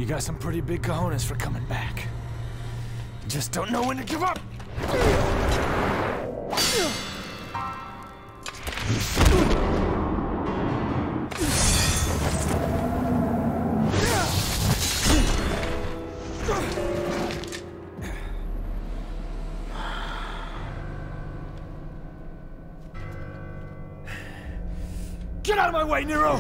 You got some pretty big cojones for coming back. Just don't know when to give up! Get out of my way, Nero!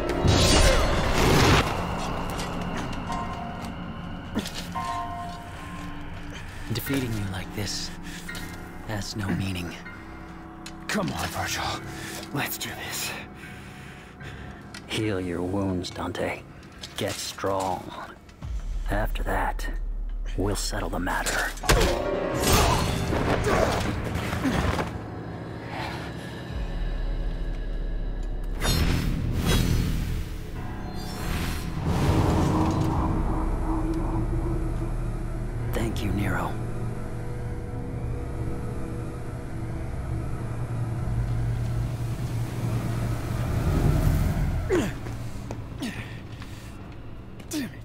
Defeating you like this has no meaning. Come on, Virgil. Let's do this. Heal your wounds, Dante. Get strong. After that, we'll settle the matter. Thank you, Nero. Damn it.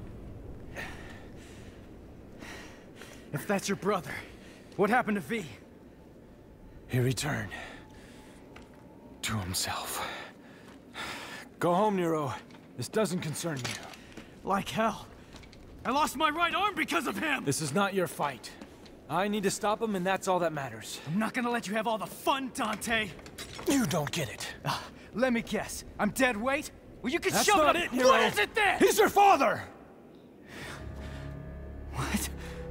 If that's your brother, what happened to V? He returned. To himself. Go home, Nero. This doesn't concern you. Like hell. I lost my right arm because of him! This is not your fight. I need to stop him, and that's all that matters. I'm not gonna let you have all the fun, Dante! You don't get it. Let me guess. I'm dead weight? Well, you can That's shove not it it, up. Nero. What is it then? He's your father! What?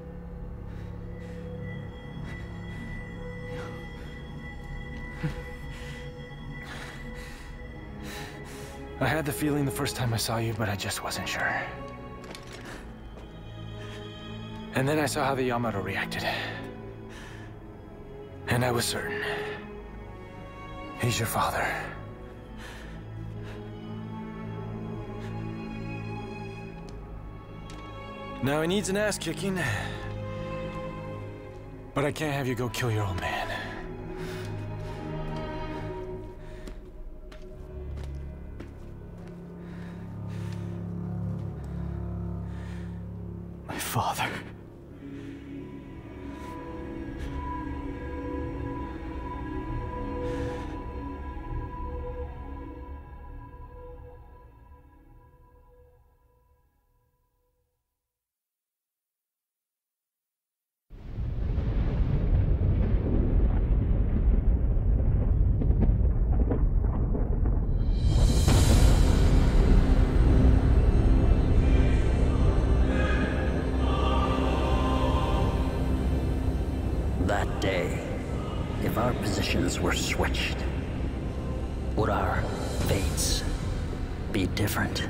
I had the feeling the first time I saw you, but I just wasn't sure. And then I saw how the Yamato reacted. And I was certain. He's your father. Now he needs an ass kicking. But I can't have you go kill your old man. My father. That day, if our positions were switched, would our fates be different?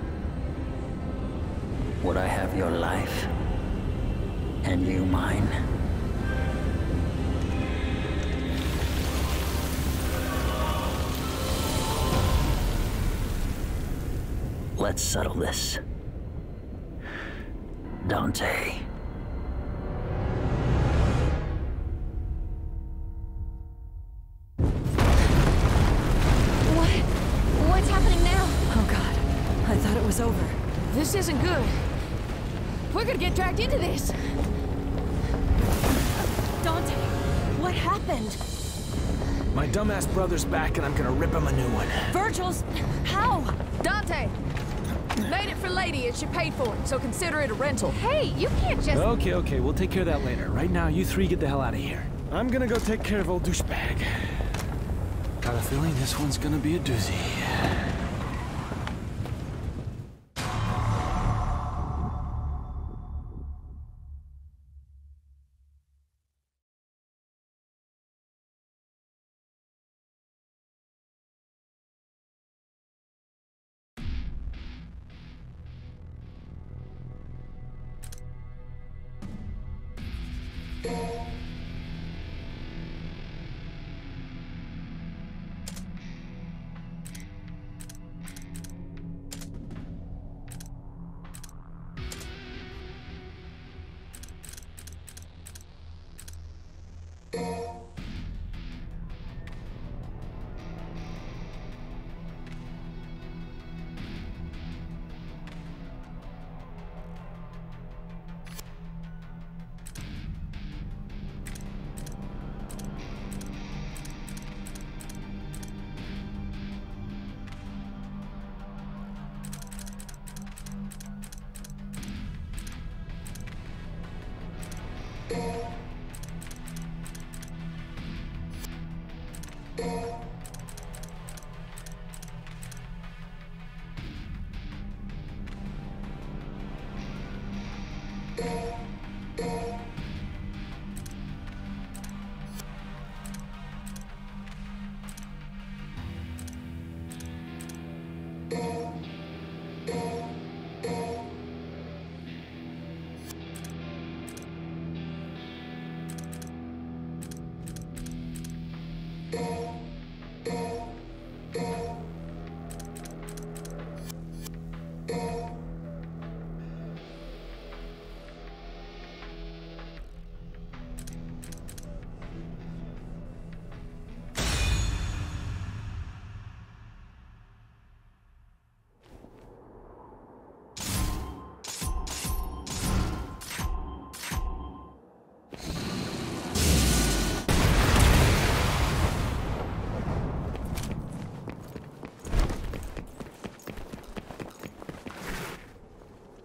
Would I have your life, and you mine? Let's settle this. Dante. What's happening now? Oh God, I thought it was over. This isn't good. We're gonna get dragged into this. Dante, what happened? My dumbass brother's back and I'm gonna rip him a new one. Virgil's... How? Dante! Made it for Lady and she paid for it, so consider it a rental. Hey, you can't just... Okay, we'll take care of that later. Right now, you three get the hell out of here. I'm gonna go take care of old douchebag. Got a feeling this one's gonna be a doozy.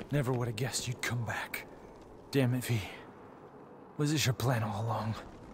Never would have guessed you'd come back. Damn it, V. Was this your plan all along?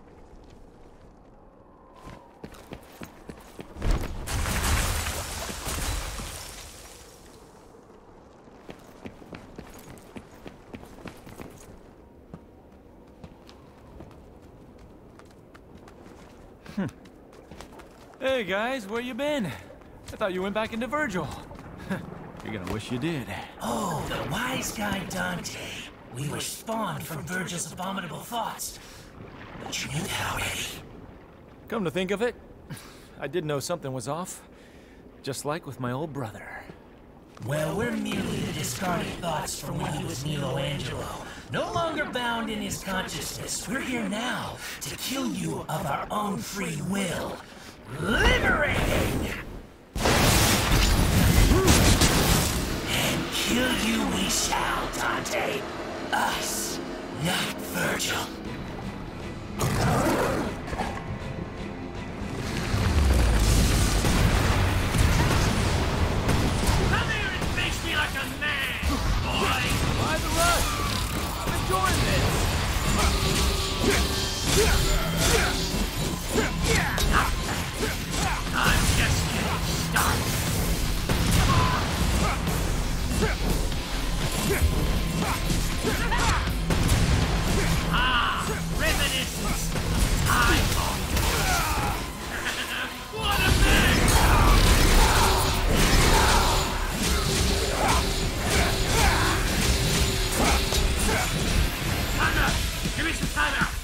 Hey guys, where you been? I thought you went back into Virgil. You're gonna wish you did. Oh, the wise guy Dante. We were spawned from Virgil's abominable thoughts. But you knew that already. Come to think of it, I did know something was off. Just like with my old brother. Well, we're merely the discarded thoughts from when he was Nilo Angelo. No longer bound in his consciousness. We're here now to kill you of our own free will. Liberating! And kill you we shall, Dante. Us, not Virgil. Come here and face me like a man, boy! Why the rush? I'm enjoying this! I'm just getting started. Ah, reminiscence. Eyeball. What a mess! Time out! Give me some time out!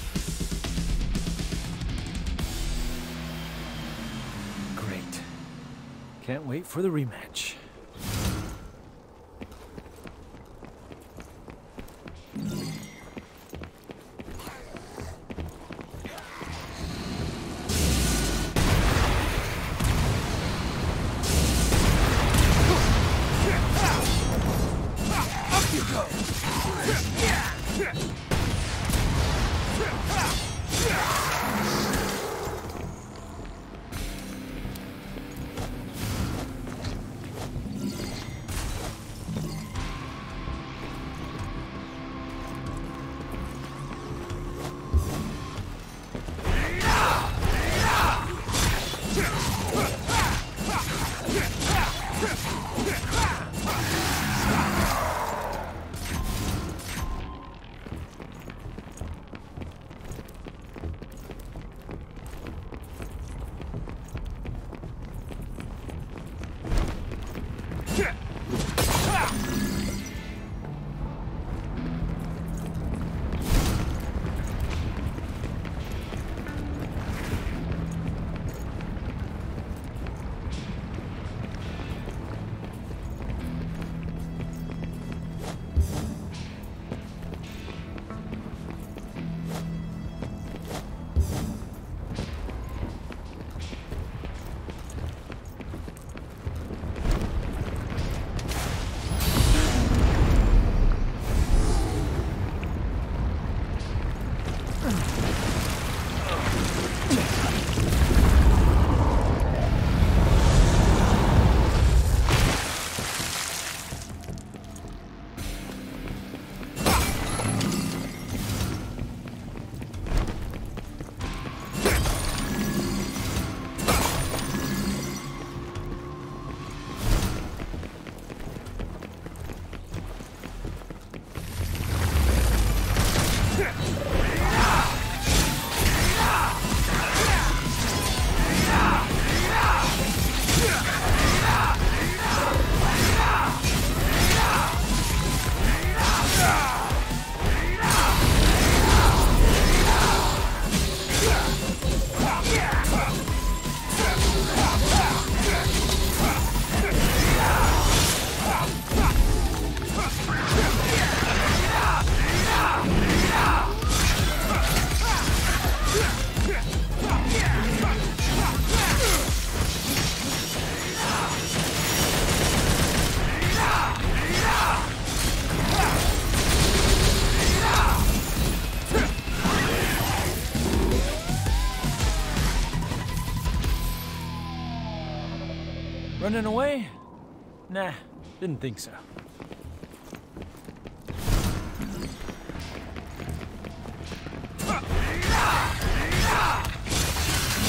Great. Can't wait for the rematch. Running away? Nah, didn't think so.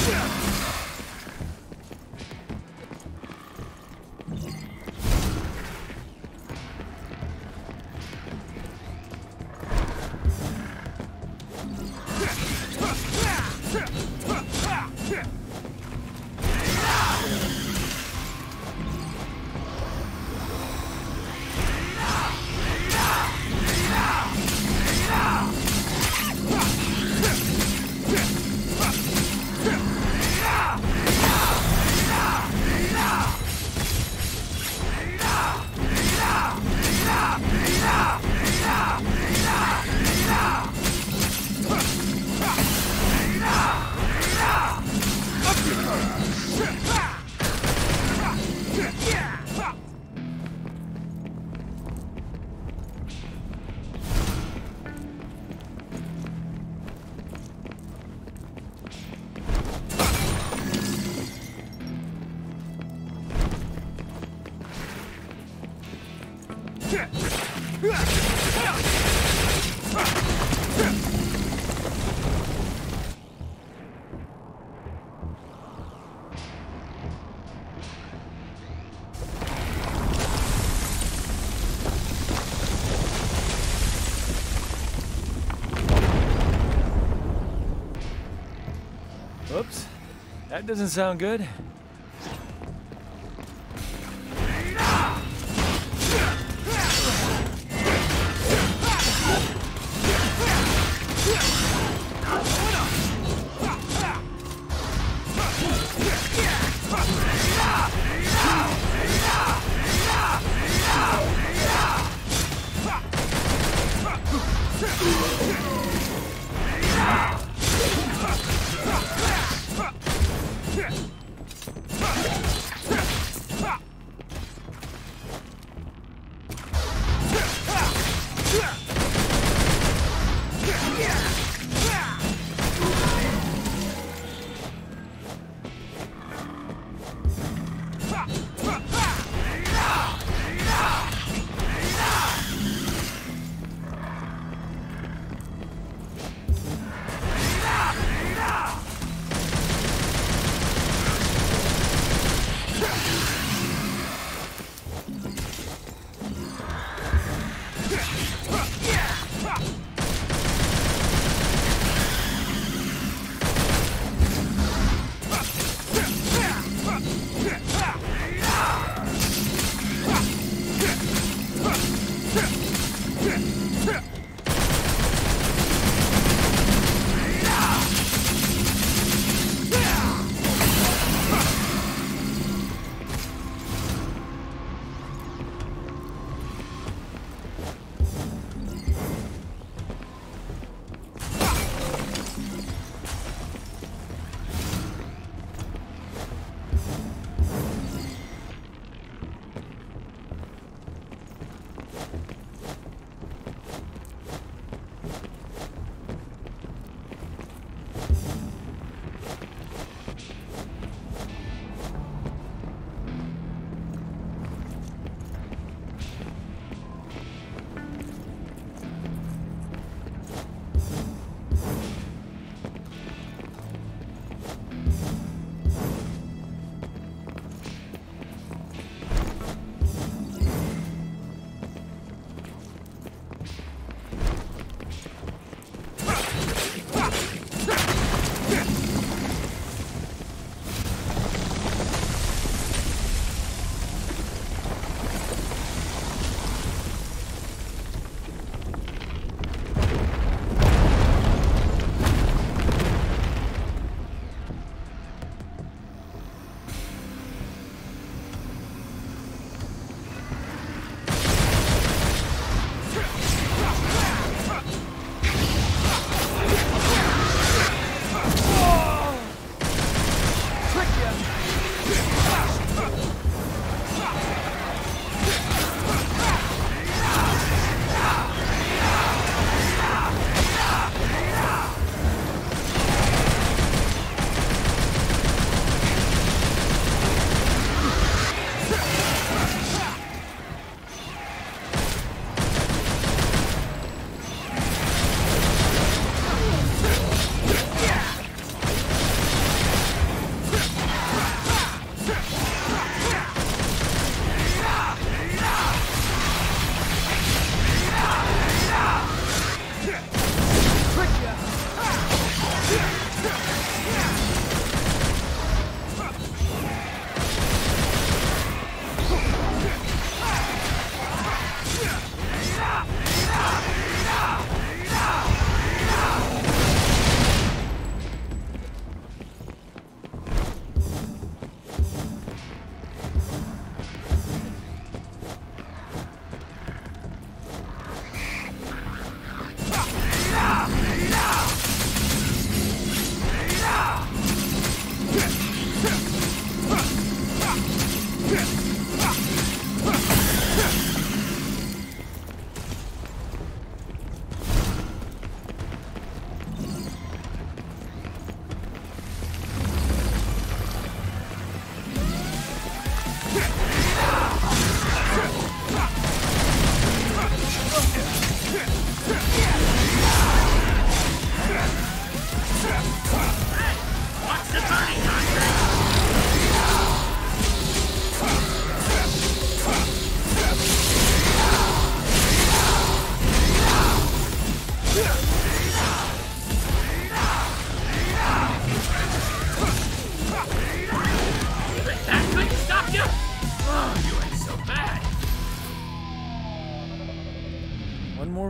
Oops. That doesn't sound good.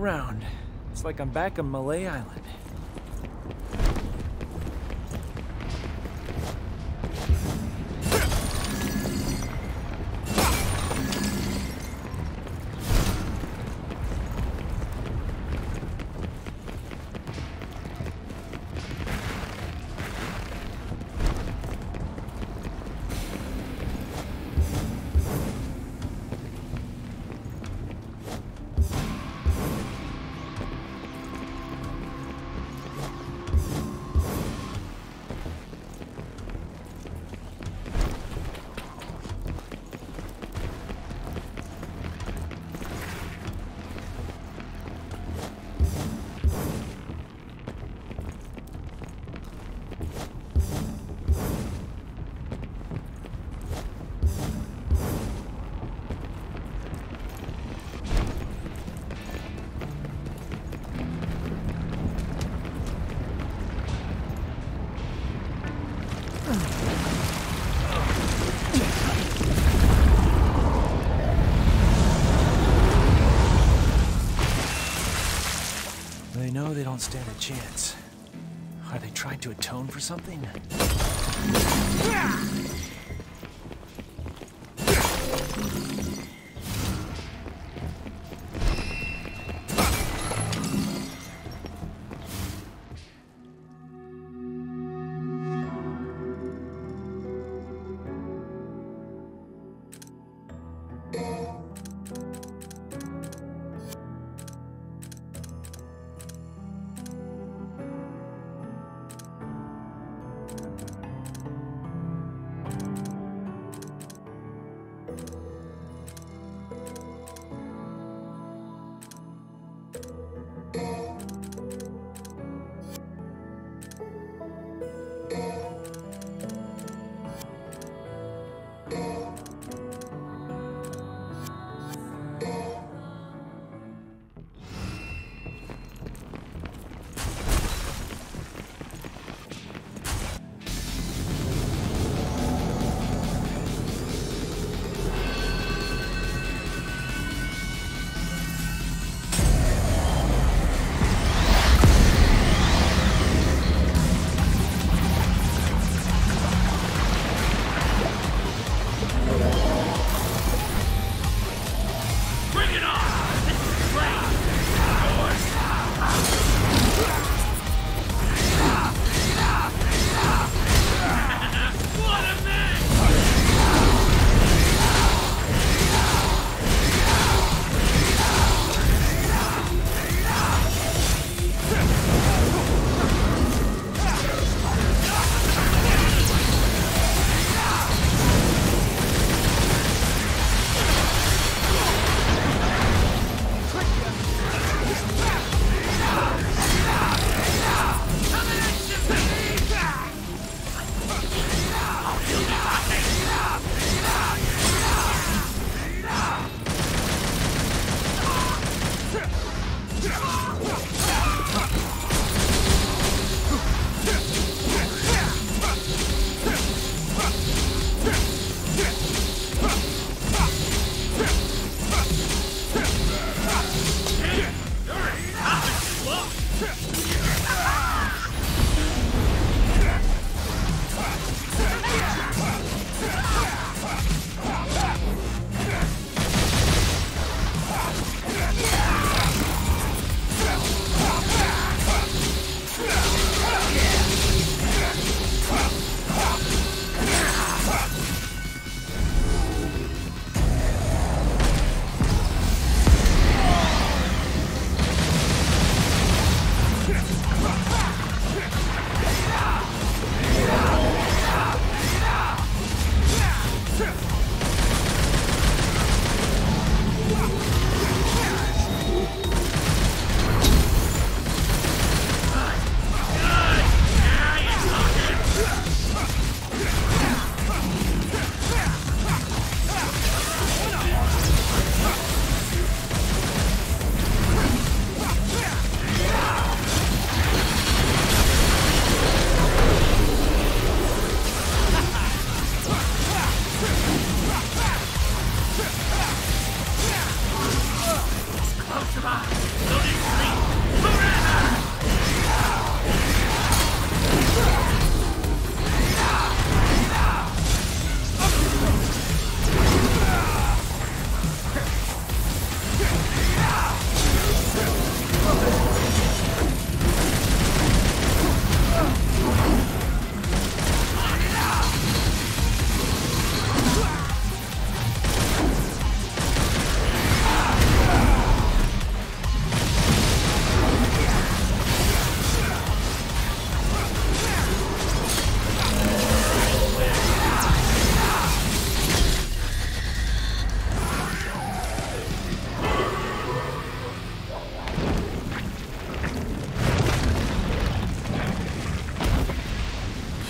around. It's like I'm back on Malay Island. They know they don't stand a chance. Are they trying to atone for something?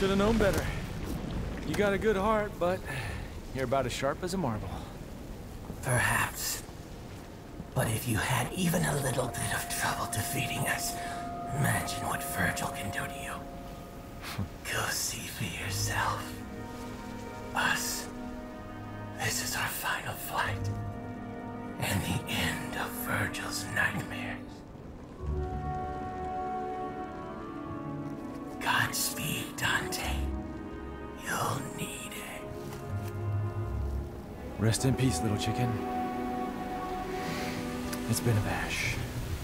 Should have known better. You got a good heart, but you're about as sharp as a marble. Perhaps. But if you had even a little bit of trouble defeating us, imagine what Virgil can do to you. Go see for yourself. Us. This is our final flight. And the end of Virgil's nightmares. Godspeed, Dante. You'll need it. Rest in peace, little chicken. It's been a bash.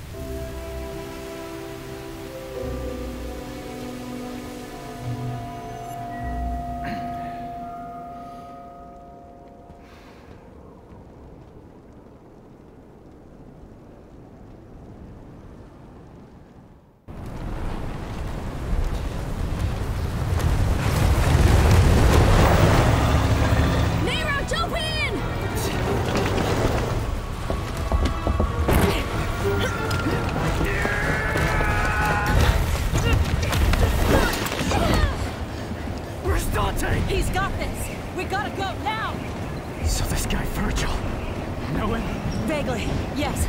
He's got this! We gotta go now! So this guy Virgil... know him? Vaguely, yes.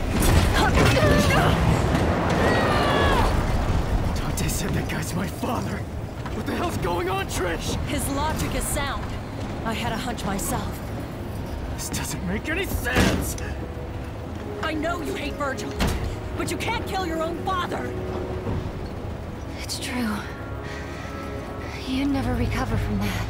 Dante said that guy's my father. What the hell's going on, Trish? His logic is sound. I had a hunch myself. This doesn't make any sense! I know you hate Virgil, but you can't kill your own father! It's true. You'd never recover from that.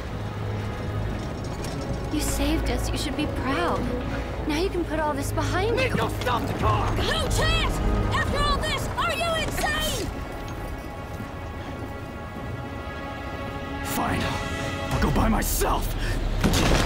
You saved us. You should be proud. Now you can put all this behind you. Nico, stop the car! No chance! After all this, are you insane? Fine. I'll go by myself.